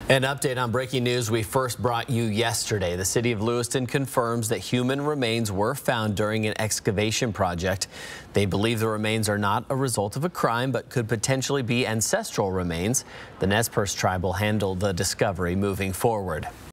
An update on breaking news we first brought you yesterday. The city of Lewiston confirms that human remains were found during an excavation project. They believe the remains are not a result of a crime, but could potentially be ancestral remains. The Nez Perce Tribe will handle the discovery moving forward.